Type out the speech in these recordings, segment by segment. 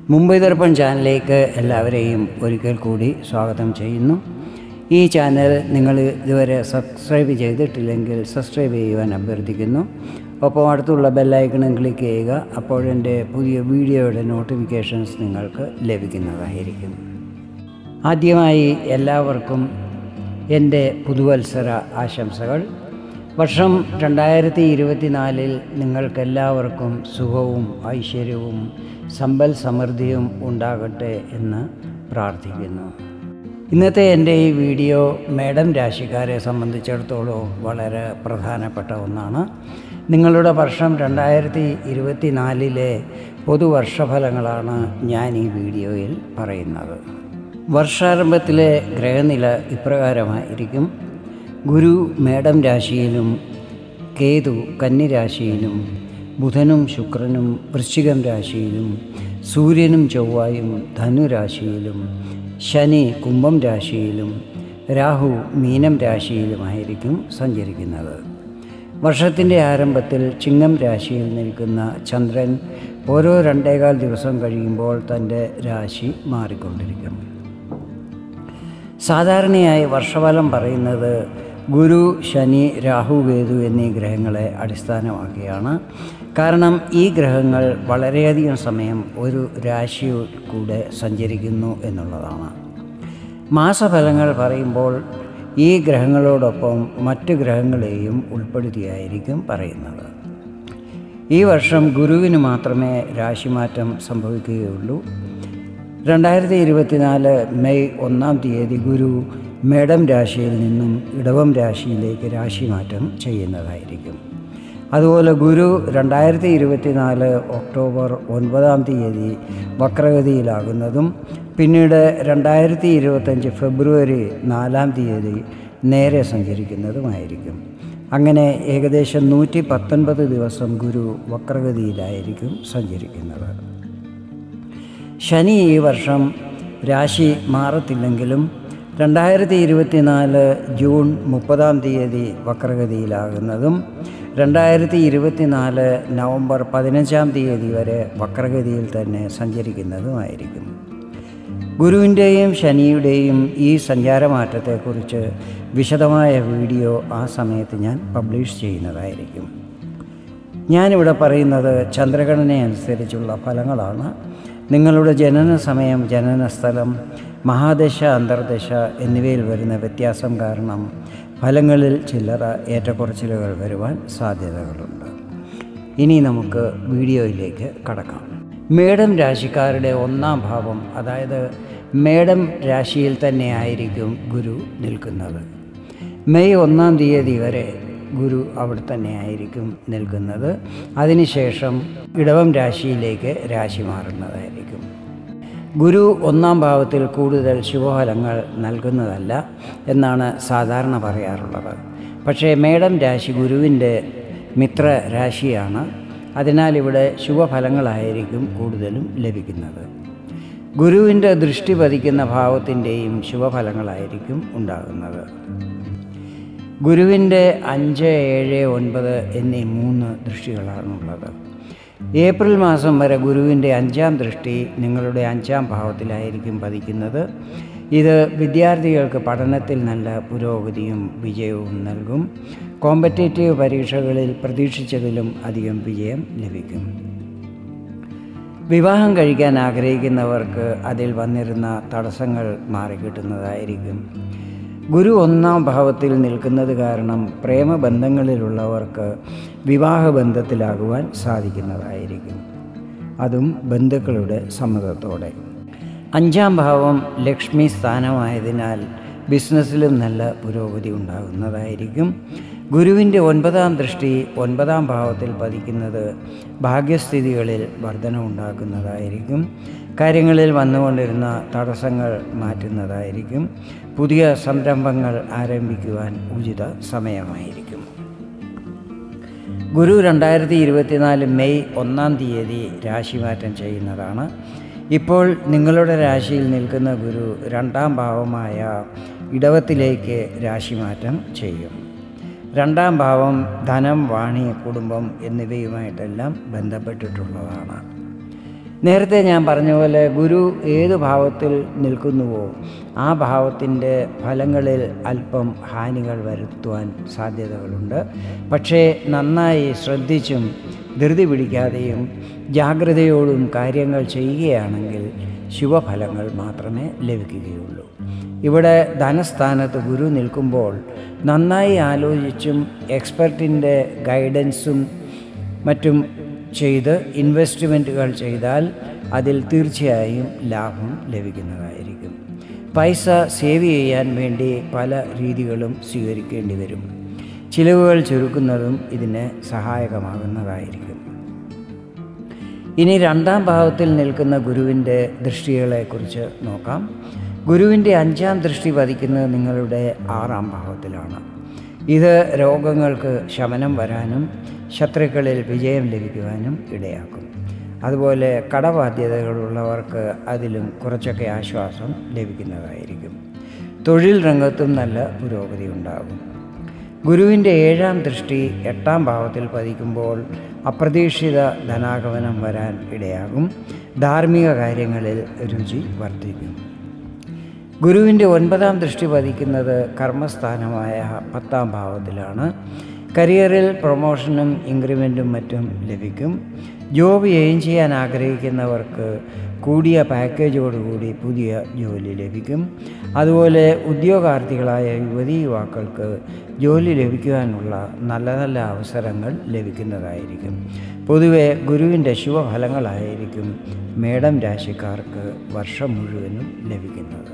മുംബൈ ദർപ്പൺ ചാനലിലേക്ക് എല്ലാവരെയും ഒരിക്കൽ കൂടി സ്വാഗതം ചെയ്യുന്നു. ഈ ചാനൽ നിങ്ങൾ ഇതുവരെ സബ്സ്ക്രൈബ് ചെയ്തിട്ടില്ലെങ്കിൽ സബ്സ്ക്രൈബ് ചെയ്യുവാൻ അഭ്യർത്ഥിക്കുന്നു. ഒപ്പം അടുത്തുള്ള ബെല്ലൈക്കണും ക്ലിക്ക് ചെയ്യുക. അപ്പോഴെൻ്റെ പുതിയ വീഡിയോയുടെ നോട്ടിഫിക്കേഷൻസ് നിങ്ങൾക്ക് ലഭിക്കുന്നതായിരിക്കും. ആദ്യമായി എല്ലാവർക്കും എൻ്റെ പുതുവത്സര ആശംസകൾ. വർഷം 2024 നിങ്ങൾക്കെല്ലാവർക്കും സുഖവും ഐശ്വര്യവും സമ്പൽ സമൃദ്ധിയും ഉണ്ടാകട്ടെ എന്ന് പ്രാർത്ഥിക്കുന്നു. ഇന്നത്തെ എൻ്റെ ഈ വീഡിയോ മേടം രാശിക്കാരെ സംബന്ധിച്ചിടത്തോളം വളരെ പ്രധാനപ്പെട്ട ഒന്നാണ്. നിങ്ങളുടെ വർഷം 2024 പൊതുവർഷഫലങ്ങളാണ് ഞാൻ ഈ വീഡിയോയിൽ പറയുന്നത്. വർഷാരംഭത്തിലെ ഗ്രഹനില ഇപ്രകാരമായിരിക്കും. ഗുരു മേടം രാശിയിലും കേതു കന്നി രാശിയിലും ബുധനും ശുക്രനും വൃശ്ചികം രാശിയിലും സൂര്യനും ചൊവ്വായും ധനുരാശിയിലും ശനി കുംഭം രാശിയിലും രാഹു മീനം രാശിയിലുമായിരിക്കും സഞ്ചരിക്കുന്നത്. വർഷത്തിൻ്റെ ആരംഭത്തിൽ ചിങ്ങം രാശിയിൽ നിൽക്കുന്ന ചന്ദ്രൻ ഓരോ 2.25 ദിവസം കഴിയുമ്പോൾ തൻ്റെ രാശി മാറിക്കൊണ്ടിരിക്കും. സാധാരണയായി വർഷഫലം പറയുന്നത് ഗുരു, ശനി, രാഹു, കേതു എന്നീ ഗ്രഹങ്ങളെ അടിസ്ഥാനമാക്കിയാണ്. കാരണം ഈ ഗ്രഹങ്ങൾ വളരെയധികം സമയം ഒരു രാശിയിൽ കൂടെ സഞ്ചരിക്കുന്നു എന്നുള്ളതാണ്. മാസഫലങ്ങൾ പറയുമ്പോൾ ഈ ഗ്രഹങ്ങളോടൊപ്പം മറ്റ് ഗ്രഹങ്ങളെയും ഉൾപ്പെടുത്തിയായിരിക്കും പറയുന്നത്. ഈ വർഷം ഗുരുവിന് മാത്രമേ രാശിമാറ്റം സംഭവിക്കുകയുള്ളൂ. 2024 മെയ് 1 ഗുരു മേടം രാശിയിൽ നിന്നും ഇടവം രാശിയിലേക്ക് രാശിമാറ്റം ചെയ്യുന്നതായിരിക്കും. അതുപോലെ ഗുരു 2024 ഒക്ടോബർ 9 വക്രഗതിയിലാകുന്നതും പിന്നീട് 2025 ഫെബ്രുവരി 4 നേരെ സഞ്ചരിക്കുന്നതുമായിരിക്കും. അങ്ങനെ ഏകദേശം 119 ദിവസം ഗുരു വക്രഗതിയിലായിരിക്കും സഞ്ചരിക്കുന്നത്. ശനി ഈ വർഷം രാശി മാറത്തില്ലെങ്കിലും 2024 ജൂൺ 30 വക്രഗതിയിലാകുന്നതും 2024 നവംബർ 15 വരെ വക്രഗതിയിൽ തന്നെ സഞ്ചരിക്കുന്നതുമായിരിക്കും. ഗുരുവിൻ്റെയും ശനിയുടെയും ഈ സഞ്ചാരമാറ്റത്തെക്കുറിച്ച് വിശദമായ വീഡിയോ ആ സമയത്ത് ഞാൻ പബ്ലിഷ് ചെയ്യുന്നതായിരിക്കും. ഞാനിവിടെ പറയുന്നത് ചന്ദ്രഗണനയനുസരിച്ചുള്ള ഫലങ്ങളാണ്. നിങ്ങളുടെ ജനന സമയം, ജനനസ്ഥലം, മഹാദശ, അന്തർദശ എന്നിവയിൽ വരുന്ന വ്യത്യാസം കാരണം ഫലങ്ങളിൽ ചില്ലറ ഏറ്റക്കുറച്ചിലുകൾ വരുവാൻ സാധ്യതകളുണ്ട്. ഇനി നമുക്ക് വീഡിയോയിലേക്ക് കടക്കാം. മേടം രാശിക്കാരുടെ 1-ാം ഭാവം, അതായത് മേടം രാശിയിൽ തന്നെ ആയിരിക്കും ഗുരു നിൽക്കുന്നത്. മെയ് 1 വരെ ഗുരു അവിടെ തന്നെ ആയിരിക്കും നിൽക്കുന്നത്. അതിനുശേഷം ഇടവം രാശിയിലേക്ക് രാശി മാറുന്നതായിരിക്കും. ഗുരു 1-ാം ഭാവത്തിൽ കൂടുതൽ ശുഭഫലങ്ങൾ നൽകുന്നതല്ല എന്നാണ് സാധാരണ പറയാറുള്ളത്. പക്ഷേ മേടം രാശി ഗുരുവിൻ്റെ മിത്ര രാശിയാണ്. അതിനാൽ ഇവിടെ ശുഭഫലങ്ങളായിരിക്കും കൂടുതലും ലഭിക്കുന്നത്. ഗുരുവിൻ്റെ ദൃഷ്ടി പതിക്കുന്ന ഭാവത്തിൻ്റെയും ശുഭഫലങ്ങളായിരിക്കും ഉണ്ടാകുന്നത്. ഗുരുവിൻ്റെ 5, 7, 9 എന്നീ 3 ദൃഷ്ടികളാണുള്ളത്. ഏപ്രിൽ മാസം വരെ ഗുരുവിൻ്റെ 5-ാം ദൃഷ്ടി നിങ്ങളുടെ 5-ാം ഭാവത്തിലായിരിക്കും പതിക്കുന്നത്. ഇത് വിദ്യാർത്ഥികൾക്ക് പഠനത്തിൽ നല്ല പുരോഗതിയും വിജയവും നൽകും. കോമ്പറ്റേറ്റീവ് പരീക്ഷകളിൽ പ്രതീക്ഷിച്ചതിലും അധികം വിജയം ലഭിക്കും. വിവാഹം കഴിക്കാൻ ആഗ്രഹിക്കുന്നവർക്ക് അതിൽ വന്നിരുന്ന തടസ്സങ്ങൾ മാറിക്കിട്ടുന്നതായിരിക്കും. ഗുരു 1-ാം ഭാവത്തിൽ നിൽക്കുന്നത് കാരണം പ്രേമബന്ധങ്ങളിലുള്ളവർക്ക് വിവാഹബന്ധത്തിലാകുവാൻ സാധിക്കുന്നതായിരിക്കും, അതും ബന്ധുക്കളുടെ സമ്മതത്തോടെ. 5-ാം ഭാവം ലക്ഷ്മി സ്ഥാനമായതിനാൽ ബിസിനസ്സിലും നല്ല പുരോഗതി ഉണ്ടാകുന്നതായിരിക്കും. ഗുരുവിൻ്റെ 9-ാം ദൃഷ്ടി 9-ാം ഭാവത്തിൽ പതിക്കുന്നത് ഭാഗ്യസ്ഥിതികളിൽ വർധനവുണ്ടാക്കുന്നതായിരിക്കും. കാര്യങ്ങളിൽ വന്നുകൊണ്ടിരുന്ന തടസ്സങ്ങൾ മാറ്റുന്നതായിരിക്കും. പുതിയ സംരംഭങ്ങൾ ആരംഭിക്കുവാൻ ഉചിത സമയമായിരിക്കും. ഗുരു 2024 മെയ് 1 രാശിമാറ്റം ചെയ്യുന്നതാണ്. ഇപ്പോൾ നിങ്ങളുടെ രാശിയിൽ നിൽക്കുന്ന ഗുരു 2-ാം ഭാവമായ ഇടവത്തിലേക്ക് രാശിമാറ്റം ചെയ്യും. 2-ാം ഭാവം ധനം, വാണി, കുടുംബം എന്നിവയുമായിട്ടെല്ലാം ബന്ധപ്പെട്ടിട്ടുള്ളതാണ്. നേരത്തെ ഞാൻ പറഞ്ഞ പോലെ ഗുരു ഏത് ഭാവത്തിൽ നിൽക്കുന്നുവോ ആ ഭാവത്തിൻ്റെ ഫലങ്ങളിൽ അല്പം ഹാനികൾ വരുത്തുവാൻ സാധ്യതകളുണ്ട്. പക്ഷേ നന്നായി ശ്രദ്ധിച്ചും ധൃതി പിടിക്കാതെയും ജാഗ്രതയോടും കാര്യങ്ങൾ ചെയ്യുകയാണെങ്കിൽ ശുഭഫലങ്ങൾ മാത്രമേ ലഭിക്കുകയുള്ളൂ. ഇവിടെ ധനസ്ഥാനത്ത് ഗുരു നിൽക്കുമ്പോൾ നന്നായി ആലോചിച്ചും എക്സ്പെർട്ടിൻ്റെ ഗൈഡൻസും മറ്റും ചെയ്ത് ഇൻവെസ്റ്റ്മെൻറ്റുകൾ ചെയ്താൽ അതിൽ തീർച്ചയായും ലാഭം ലഭിക്കുന്നതായിരിക്കും. പൈസ സേവ് ചെയ്യാൻ വേണ്ടി പല രീതികളും സ്വീകരിക്കേണ്ടി വരും. ചിലവുകൾ ചുരുക്കുന്നതും ഇതിന് സഹായകമാകുന്നതായിരിക്കും. ഇനി രണ്ടാം ഭാവത്തിൽ നിൽക്കുന്ന ഗുരുവിൻ്റെ ദൃഷ്ടികളെക്കുറിച്ച് നോക്കാം. ഗുരുവിൻ്റെ 5ാം ദൃഷ്ടി പതിക്കുന്നത് നിങ്ങളുടെ 6ാം ഭാവത്തിലാണ്. ഇത് രോഗങ്ങൾക്ക് ശമനം വരാനും ശത്രുക്കളിൽ വിജയം ലഭിക്കുവാനും ഇടയാക്കും. അതുപോലെ കടബാധ്യതകളുള്ളവർക്ക് അതിലും കുറച്ചൊക്കെ ആശ്വാസം ലഭിക്കുന്നതായിരിക്കും. തൊഴിൽ രംഗത്തും നല്ല പുരോഗതി ഉണ്ടാകും. ഗുരുവിൻ്റെ 7ാം ദൃഷ്ടി 8ാം ഭാവത്തിൽ പതിക്കുമ്പോൾ അപ്രതീക്ഷിത ധനാഗമനം വരാൻ ഇടയാകും. ധാർമ്മിക കാര്യങ്ങളിൽ രുചി വർദ്ധിക്കും. ഗുരുവിൻ്റെ 9ാം ദൃഷ്ടി പതിക്കുന്നത് കർമ്മസ്ഥാനമായ 10ാം ഭാവത്തിലാണ്. കരിയറിൽ പ്രൊമോഷനും ഇൻക്രിമെൻറ്റും മറ്റും ലഭിക്കും. ജോബ് ചേഞ്ച് ചെയ്യാൻ ആഗ്രഹിക്കുന്നവർക്ക് കൂടിയ പാക്കേജോടുകൂടി പുതിയ ജോലി ലഭിക്കും. അതുപോലെ ഉദ്യോഗാർത്ഥികളായ യുവതീ യുവാക്കൾക്ക് ജോലി ലഭിക്കുവാനുള്ള നല്ല നല്ല അവസരങ്ങൾ ലഭിക്കുന്നതായിരിക്കും. പൊതുവെ ഗുരുവിൻ്റെ ശുഭഫലങ്ങളായിരിക്കും മേടം രാശിക്കാർക്ക് വർഷം മുഴുവനും ലഭിക്കുന്നത്.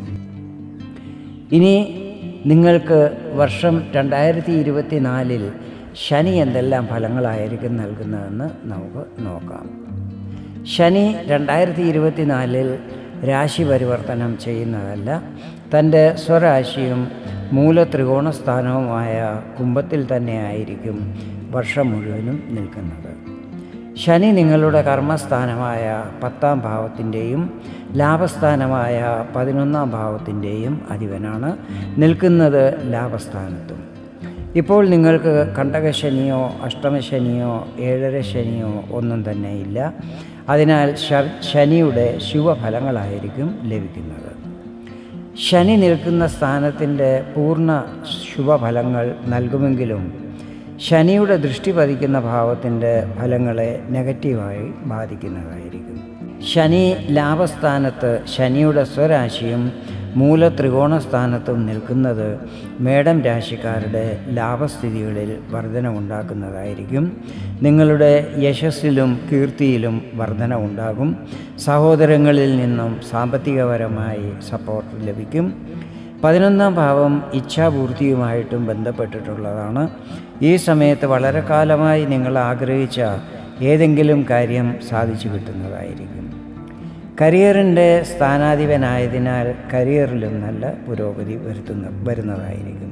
ഇനി നിങ്ങൾക്ക് വർഷം 2024 ശനി എന്തെല്ലാം ഫലങ്ങളായിരിക്കും നൽകുന്നതെന്ന് നമുക്ക് നോക്കാം. ശനി 2024 രാശി പരിവർത്തനം ചെയ്യുന്നതല്ല. തൻ്റെ സ്വരാശിയും മൂലത്രികോണസ്ഥാനവുമായ കുംഭത്തിൽ തന്നെയായിരിക്കും വർഷം മുഴുവനും നിൽക്കുന്നത്. ശനി നിങ്ങളുടെ കർമ്മസ്ഥാനമായ 10ാം ഭാവത്തിൻ്റെയും ലാഭസ്ഥാനമായ 11ാം ഭാവത്തിൻ്റെയും അധിപനാണ്. നിൽക്കുന്നത് ലാഭസ്ഥാനത്തും. ഇപ്പോൾ നിങ്ങൾക്ക് കണ്ടകശനിയോ അഷ്ടമശനിയോ 7.5 ശനിയോ ഒന്നും തന്നെ ഇല്ല. അതിനാൽ ശനിയുടെ ശുഭഫലങ്ങളായിരിക്കും ലഭിക്കുന്നത്. ശനി നിൽക്കുന്ന സ്ഥാനത്തിൻ്റെ പൂർണ്ണ ശുഭഫലങ്ങൾ നൽകുമെങ്കിലും ശനിയുടെ ദൃഷ്ടി പതിക്കുന്ന ഭാവത്തിൻ്റെ ഫലങ്ങളെ നെഗറ്റീവായി ബാധിക്കുന്നതായിരിക്കും. ശനി ലാഭസ്ഥാനത്ത് ശനിയുടെ സ്വരാശിയും മൂലത്രികോണസ്ഥാനത്തും നിൽക്കുന്നത് മേടം രാശിക്കാരുടെ ലാഭസ്ഥിതികളിൽ വർധനവുണ്ടാക്കുന്നതായിരിക്കും. നിങ്ങളുടെ യശസ്സിലും കീർത്തിയിലും വർധനവുണ്ടാകും. സഹോദരങ്ങളിൽ നിന്നും സാമ്പത്തികപരമായി സപ്പോർട്ട് ലഭിക്കും. 11ാം ഭാവം ഇച്ഛാപൂർത്തിയുമായിട്ടും ബന്ധപ്പെട്ടിട്ടുള്ളതാണ്. ഈ സമയത്ത് വളരെ കാലമായി നിങ്ങൾ ആഗ്രഹിച്ച ഏതെങ്കിലും കാര്യം സാധിച്ചു കിട്ടുന്നതായിരിക്കും. കരിയറിൻ്റെ സ്ഥാനാധിപനായതിനാൽ കരിയറിലും നല്ല പുരോഗതി വരുന്നതായിരിക്കും.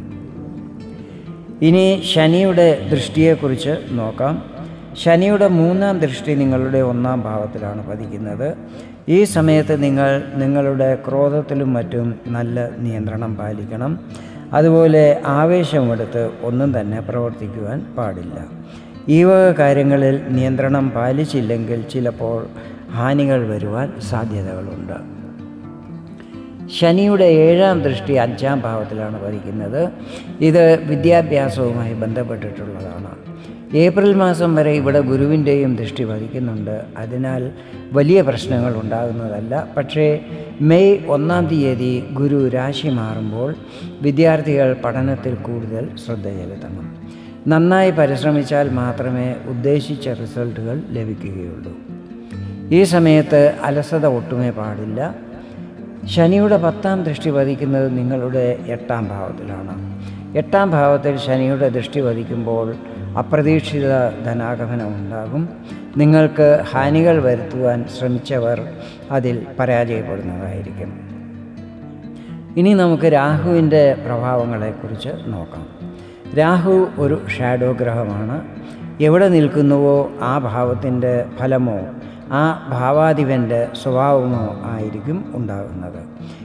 ഇനി ശനിയുടെ ദൃഷ്ടിയെക്കുറിച്ച് നോക്കാം. ശനിയുടെ 3ാം ദൃഷ്ടി നിങ്ങളുടെ 1ാം ഭാവത്തിലാണ് പതിക്കുന്നത്. ഈ സമയത്ത് നിങ്ങൾ നിങ്ങളുടെ ക്രോധത്തിലും മറ്റും നല്ല നിയന്ത്രണം പാലിക്കണം. അതുപോലെ ആവേശമെടുത്ത് ഒന്നും തന്നെ പ്രവർത്തിക്കുവാൻ പാടില്ല. ഈ വക കാര്യങ്ങളിൽ നിയന്ത്രണം പാലിച്ചില്ലെങ്കിൽ ചിലപ്പോൾ ഹാനികൾ വരുവാൻ സാധ്യതകളുണ്ട്. ശനിയുടെ 7ാം ദൃഷ്ടി 5ാം ഭാവത്തിലാണ് പതിക്കുന്നത്. ഇത് വിദ്യാഭ്യാസവുമായി ബന്ധപ്പെട്ടിട്ടുള്ളതാണ്. ഏപ്രിൽ മാസം വരെ ഇവിടെ ഗുരുവിൻ്റെയും ദൃഷ്ടി പതിക്കുന്നുണ്ട്. അതിനാൽ വലിയ പ്രശ്നങ്ങൾ ഉണ്ടാകുന്നതല്ല. പക്ഷേ മെയ് 1-ാം തീയതി ഗുരു രാശി മാറുമ്പോൾ വിദ്യാർത്ഥികൾ പഠനത്തിൽ കൂടുതൽ ശ്രദ്ധ ചെലുത്തണം. നന്നായി പരിശ്രമിച്ചാൽ മാത്രമേ ഉദ്ദേശിച്ച റിസൾട്ടുകൾ ലഭിക്കുകയുള്ളൂ. ഈ സമയത്ത് അലസത ഒട്ടുമേ പാടില്ല. ശനിയുടെ 10ാം ദൃഷ്ടി പതിക്കുന്നത് നിങ്ങളുടെ 8ാം ഭാവത്തിലാണ്. 8ാം ഭാവത്തിൽ ശനിയുടെ ദൃഷ്ടി പതിക്കുമ്പോൾ അപ്രതീക്ഷിത ധനാഗമനം ഉണ്ടാകും. നിങ്ങൾക്ക് ഹാനികൾ വരുത്തുവാൻ ശ്രമിച്ചവർ അതിൽ പരാജയപ്പെടുന്നതായിരിക്കും. ഇനി നമുക്ക് രാഹുവിൻ്റെ പ്രഭാവങ്ങളെക്കുറിച്ച് നോക്കാം. രാഹു ഒരു ഷാഡോ ഗ്രഹമാണ്. എവിടെ നിൽക്കുന്നുവോ ആ ഭാവത്തിൻ്റെ ഫലമോ ആ ഭാവാധിപൻ്റെ സ്വഭാവമോ ആയിരിക്കും ഉണ്ടാകുന്നത്.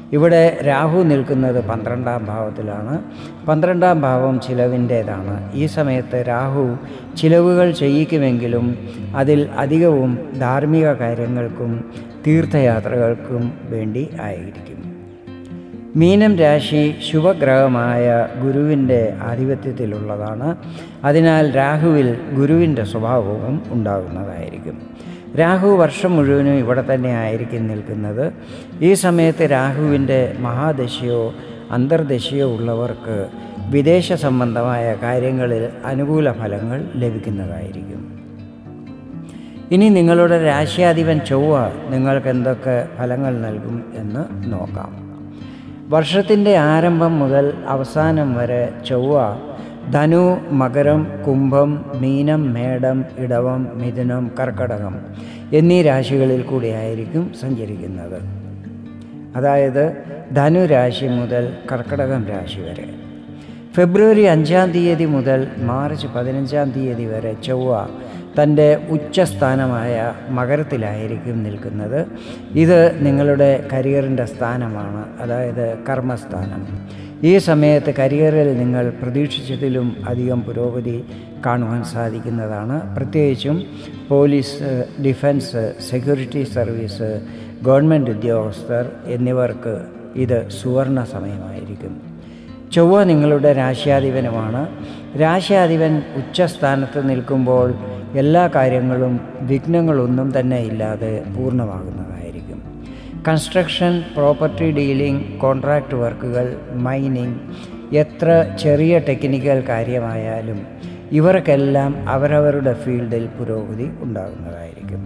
ഇവിടെ രാഹു നിൽക്കുന്നത് 12-ാം ഭാവത്തിലാണ്. 12-ാം ഭാവം ചിലവിൻ്റേതാണ്. ഈ സമയത്ത് രാഹു ചിലവുകൾ ചെയ്യിക്കുമെങ്കിലും അതിൽ അധികവും ധാർമ്മിക കാര്യങ്ങൾക്കും തീർത്ഥയാത്രകൾക്കും വേണ്ടി ആയിരിക്കും. മീനം രാശി ശുഭഗ്രഹമായ ഗുരുവിൻ്റെ ആധിപത്യത്തിലുള്ളതാണ്. അതിനാൽ രാഹുവിൽ ഗുരുവിൻ്റെ സ്വഭാവവും ഉണ്ടാകുന്നതായിരിക്കും. രാഹു വർഷം മുഴുവനും ഇവിടെ തന്നെ ആയിരിക്കും നിൽക്കുന്നത്. ഈ സമയത്ത് രാഹുവിൻ്റെ മഹാദശയോ അന്തർദശയോ ഉള്ളവർക്ക് വിദേശ സംബന്ധമായ കാര്യങ്ങളിൽ അനുകൂല ഫലങ്ങൾ ലഭിക്കുന്നതായിരിക്കും. ഇനി നിങ്ങളുടെ രാശ്യാധിപൻ ചൊവ്വ നിങ്ങൾക്ക് എന്തൊക്കെ ഫലങ്ങൾ നൽകും എന്ന് നോക്കാം. വർഷത്തിൻ്റെ ആരംഭം മുതൽ അവസാനം വരെ ചൊവ്വ ധനു, മകരം, കുംഭം, മീനം, മേടം, ഇടവം, മിഥുനം, കർക്കടകം എന്നീ രാശികളിൽ കൂടിയായിരിക്കും സഞ്ചരിക്കുന്നത്. അതായത് ധനുരാശി മുതൽ കർക്കടകം രാശി വരെ. ഫെബ്രുവരി 5-ാം തീയതി മുതൽ മാർച്ച് 15-ാം തീയതി വരെ ചൊവ്വ തൻ്റെ ഉച്ചസ്ഥാനമായ മകരത്തിലായിരിക്കും നിൽക്കുന്നത്. ഇത് നിങ്ങളുടെ കരിയറിൻ്റെ സ്ഥാനമാണ്, അതായത് കർമ്മസ്ഥാനം. ഈ സമയത്ത് കരിയറിൽ നിങ്ങൾ പ്രതീക്ഷിച്ചതിലും അധികം പുരോഗതി കാണുവാൻ സാധിക്കുന്നതാണ്. പ്രത്യേകിച്ചും police, defence, security service, government ഉദ്യോഗസ്ഥർ എന്നിവർക്ക് ഇത് സുവർണ സമയമായിരിക്കും. ചൊവ്വ നിങ്ങളുടെ രാശ്യാധിപനുമാണ്. രാശ്യാധിപൻ ഉച്ചസ്ഥാനത്ത് നിൽക്കുമ്പോൾ എല്ലാ കാര്യങ്ങളും വിഘ്നങ്ങളൊന്നും തന്നെ ഇല്ലാതെ പൂർണ്ണമാകുന്നതായിരിക്കും. കൺസ്ട്രക്ഷൻ, പ്രോപ്പർട്ടി ഡീലിംഗ്, കോൺട്രാക്റ്റ് വർക്കുകൾ, മൈനിങ്, എത്ര ചെറിയ ടെക്നിക്കൽ കാര്യമായാലും ഇവർക്കെല്ലാം അവരവരുടെ ഫീൽഡിൽ പുരോഗതി ഉണ്ടാകുന്നതായിരിക്കും.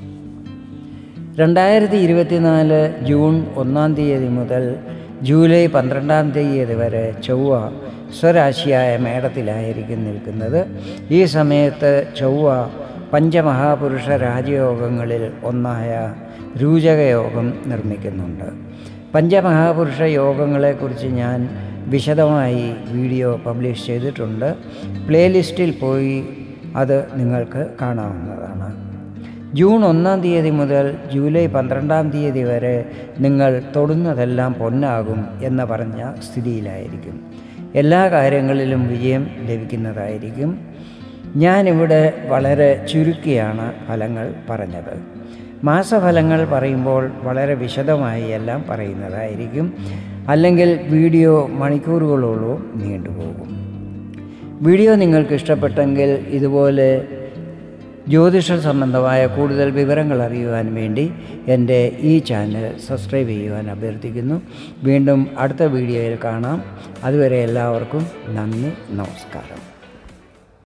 2024 ജൂൺ 1-ാം തീയതി മുതൽ ജൂലൈ 12-ാം തീയതി വരെ ചൊവ്വ സ്വരാശിയായ മേടത്തിലായിരിക്കും നിൽക്കുന്നത്. ഈ സമയത്ത് ചൊവ്വ പഞ്ചമഹാപുരുഷ രാജയോഗങ്ങളിൽ ഒന്നായ രൂചകയോഗം നിർമ്മിക്കുന്നുണ്ട്. പഞ്ചമഹാപുരുഷ യോഗങ്ങളെക്കുറിച്ച് ഞാൻ വിശദമായി വീഡിയോ പബ്ലിഷ് ചെയ്തിട്ടുണ്ട്. പ്ലേലിസ്റ്റിൽ പോയി അത് നിങ്ങൾക്ക് കാണാവുന്നതാണ്. ജൂൺ 1-ാം തീയതി മുതൽ ജൂലൈ 12-ാം തീയതി വരെ നിങ്ങൾ തൊടുന്നതെല്ലാം പൊന്നാകും എന്ന് പറഞ്ഞ സ്ഥിതിയിലായിരിക്കും. എല്ലാ കാര്യങ്ങളിലും വിജയം ലഭിക്കുന്നതായിരിക്കും. ഞാനിവിടെ വളരെ ചുരുക്കിയാണ് ഫലങ്ങൾ പറഞ്ഞത്. മാസഫലങ്ങൾ പറയുമ്പോൾ വളരെ വിശദമായി എല്ലാം പറയുന്നതായിരിക്കും. അല്ലെങ്കിൽ വീഡിയോ മണിക്കൂറുകളോളം നീണ്ടുപോകും. വീഡിയോ നിങ്ങൾക്ക് ഇഷ്ടപ്പെട്ടെങ്കിൽ ഇതുപോലെ ജ്യോതിഷ സംബന്ധമായ കൂടുതൽ വിവരങ്ങൾ അറിയുവാൻ വേണ്ടി എൻ്റെ ഈ ചാനൽ സബ്സ്ക്രൈബ് ചെയ്യുവാൻ അഭ്യർത്ഥിക്കുന്നു. വീണ്ടും അടുത്ത വീഡിയോയിൽ കാണാം. അതുവരെ എല്ലാവർക്കും നന്ദി, നമസ്കാരം.